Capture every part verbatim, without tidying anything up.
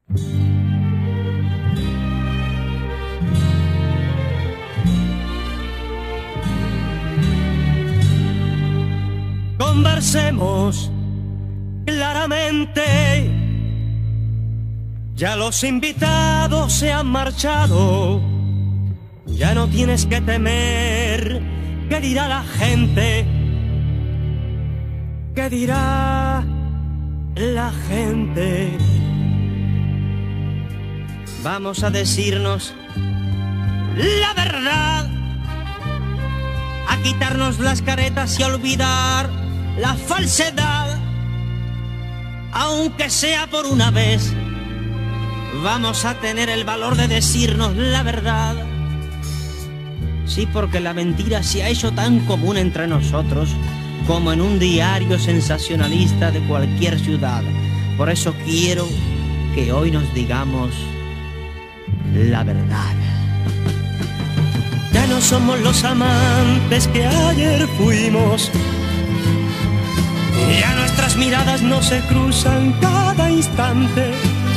Conversemos claramente. Ya los invitados se han marchado. Ya no tienes que temer. ¿Qué dirá la gente? ¿Qué dirá la gente? Vamos a decirnos la verdad, a quitarnos las caretas y a olvidar la falsedad. Aunque sea por una vez, vamos a tener el valor de decirnos la verdad. Sí, porque la mentira se ha hecho tan común entre nosotros como en un diario sensacionalista de cualquier ciudad. Por eso quiero que hoy nos digamos la verdad. Ya no somos los amantes que ayer fuimos. Ya nuestras miradas no se cruzan cada instante.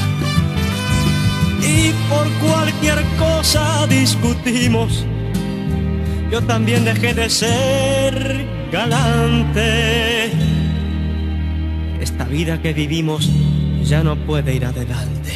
Y por cualquier cosa discutimos. Yo también dejé de ser galante. Esta vida que vivimos ya no puede ir adelante.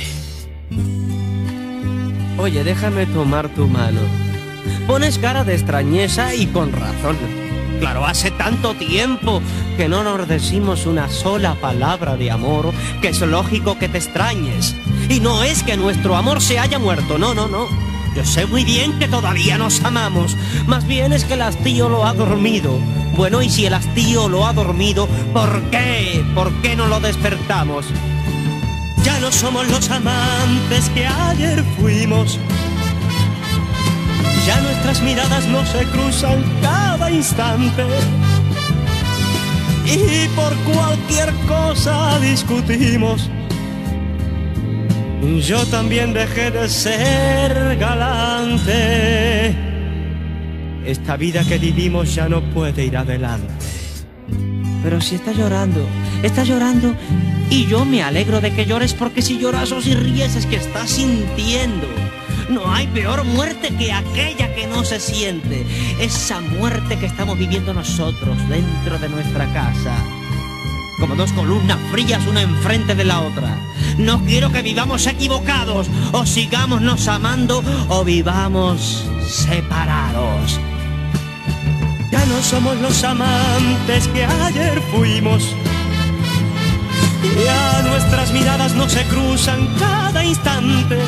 Oye, déjame tomar tu mano. Pones cara de extrañeza y con razón. Claro, hace tanto tiempo que no nos decimos una sola palabra de amor que es lógico que te extrañes. Y no es que nuestro amor se haya muerto, no, no, no. Yo sé muy bien que todavía nos amamos. Más bien es que el hastío lo ha dormido. Bueno, y si el hastío lo ha dormido, ¿por qué? ¿Por qué no lo despertamos? Ya no somos los amantes que ayer fuimos. Ya nuestras miradas no se cruzan cada instante. Y por cualquier cosa discutimos. Yo también dejé de ser galante. Esta vida que vivimos ya no puede ir adelante. Pero si estás llorando, estás llorando, y yo me alegro de que llores, porque si lloras o si ríes es que estás sintiendo. No hay peor muerte que aquella que no se siente. Esa muerte que estamos viviendo nosotros dentro de nuestra casa. Como dos columnas frías una enfrente de la otra. No quiero que vivamos equivocados, o sigámonos amando, o vivamos separados. Ya no somos los amantes que ayer fuimos. Ya nuestras miradas no se cruzan cada instante.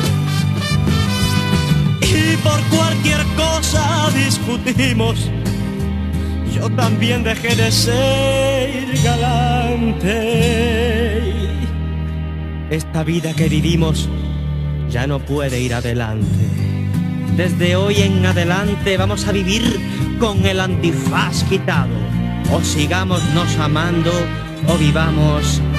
Y por cualquier cosa discutimos. Yo también dejé de ser galante. Esta vida que vivimos ya no puede ir adelante. Desde hoy en adelante vamos a vivir con el antifaz quitado. O sigámonos amando o vivamos